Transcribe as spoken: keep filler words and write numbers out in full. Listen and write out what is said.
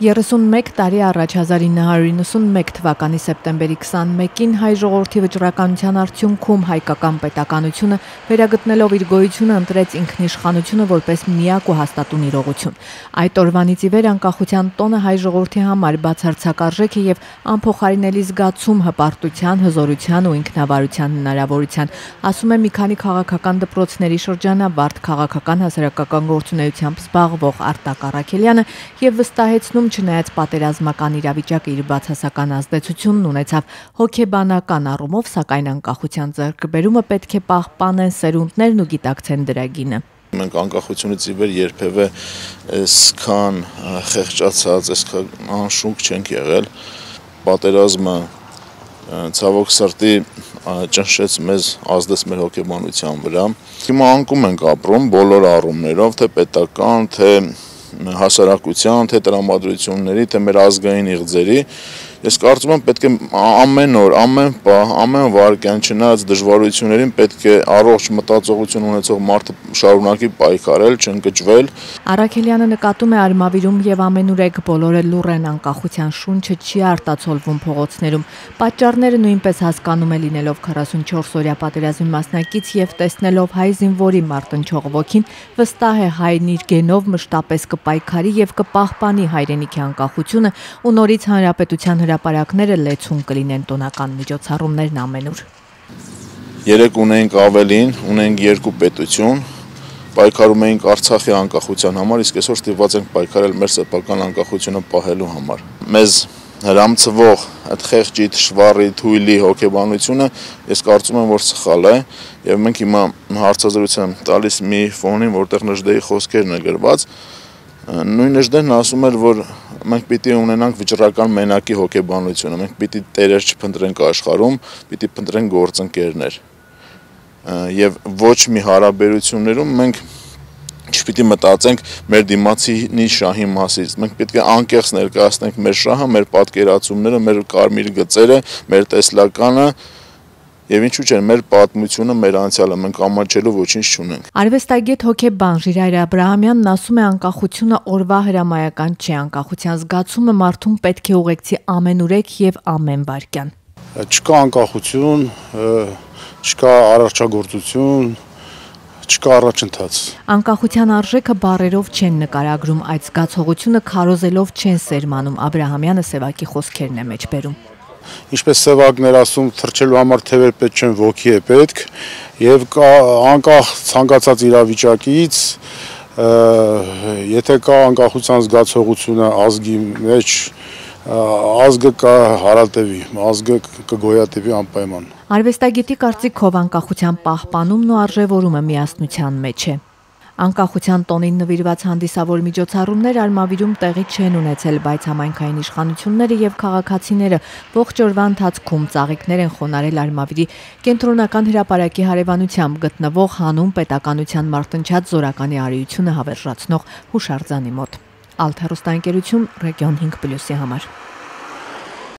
երեսունմեկ տարի առաջ հազար ինը հարյուր իննսունմեկ թվականի սեպտեմբերի քսանմեկին հայ ժողովրդի վճռականության արդյունքում հայկական պետականությունը վերագտնելով իր գոյությունը ընտրեց ինքնիշխանությունը որպես միակ ու հաստատուն իրողություն։ Այդ օրվանից ի վեր անկախության տոնը հայ ժողովրդի համար բացարձակ է եւ անփոխարինելի զգացում հպարտության, հզորության ու ինքնավարության հնարավորության, ասում է մի քանի քաղաքական դպրոցների շրջանավարտ քաղաքական-հասարակական գործունեությամբ զբաղվող Արտակ Առաքելյանը եւ վստահեցնում չնայած պատերազմական իրավիճակը իր բացասական ազդեցությունն ունեցավ հոգեբանական առումով, սակայն անկախության ձեռքբերումը պետք է պահպանեն սերունդներն ու գիտակցեն դրա գինը։ Մենք անկախությունից ի վեր երբևէ այսքան խեղճացած, այսքան անշուք չենք եղել։ Պատերազմը ցավոք սրտի ճնշեց մեզ, ազդեց մեր հոգեբանության վրա։ Հիմա անկում ենք ապրում բոլոր առումներով, թե պետական, թե հասարակության, թե տրամադրությունների, թե մեր ազգային իղձերի։ Ես կարծում եմ պետք է ամեն օր, ամեն պահ, ամեն վայրկյան չնայած դժվարություններին պետք է առողջ մտածողություն ունեցող մարդը շարունակի պայքարել, չընկճվել։ Առաքելյանը նկատում է արմավիրում եւ ամենուրեք բոլորը լուռ են, անկախության շունչը չի արտացոլվում փողոցներում։ Պատճառները նույնպես հասկանում է լինելով քառասունչորս օրյա պատերազմի մասնակից եւ տեսնելով հայ զինվորի մարտնչող ոգին, վստահ է հայրն իր գենով մշտապես կպայքարի եւ կպահպանի հայրենիքի անկախությունը ու նորից հանրապետության հրապարակները լեցուն կլինեն տոնական միջոցառումներն ամենուր։ Երեկ ունեինք ավելին, ունեինք երկու պետություն, պայքարում էինք Արցախի անկախության համար, իսկ այսօր ստիպված ենք պայքարել մեր սեփական անկախությունը պահելու համար։ Մեզ հրամցվող այդ խեղճի, դժվարի, թույլի հոգեբանությունը ես կարծում եմ, որ սխալ է եւ մենք հիմա հարցազրույցում տալիս մի ֆոնին, որտեղ Նժդեի խոսքերն է գրված, նույն Նժդեն ասում էր, որ մենք պիտի ունենանք վճռական մենակի հոգեբանությունը, մենք պիտի տերեր չփնտրենք աշխարհում, պիտի փնտրենք գործընկերներ։ Եվ ոչ մի հարաբերություններում մենք չպիտի մտածենք մեր դիմացինի շահի մասից, մենք պետք է անկեղծ ներկայացնենք մեր շահը, մեր պատկերացումները, մեր կարմիր գծերը, մեր տեսլականը Եվ ինչու՞ չէ, մեր պատմությունը, մեր անցյալը մենք ամաչելու ոչինչ չունենք։ Արվեստագետ հոգեբան Ժիրայր Աբրահամյանն ասում է, անկախությունը օրվա հրամայական չէ, անկախության զգացումը մարդուն պետք է ուղեկցի ամենուրեք եւ ամեն վայրկյան։ Չկա անկախություն, չկա առողջագործություն, չկա առաջընթաց։ Անկախության արժեքը բառերով չեն նկարագրում, այդ զգացողությունը քարոզելով չեն սերմանում, Աբրահամյանը Սևակի խոսքերն է մեջբերում։ Ինչպես Սևակներ ասում, թռչելու համար թևեր պետք չեն, ոգի է պետք, եւ անկախ ցանկացած իրավիճակից, եթե կա անկախության զգացողությունը ազգի մեջ, ազգը կհարատևի, ազգը կգոյատևի անպայման։ Արվեստագետի կարծիքով անկախության պահպանումն ու արժևորումը միասնության մեջ է։ Անկախության տոնին նվիրված հանդիսավոր միջոցառումներ արմավիրում տեղի չեն ունեցել, բայց համայնքային իշխանությունները եւ քաղաքացիները ողջ օրվա ընթացքում ծաղիկներ են խոնարհել արմավիրի կենտրոնական հրապարակի հարևանությամբ գտնվող հանուն պետականության մարտնչած զորականի արիությունը հավերժացնող հուշարձանի մոտ։ Ալթ հեռուստաընկերություն Ռեգիոն հինգ պլյուսի համար։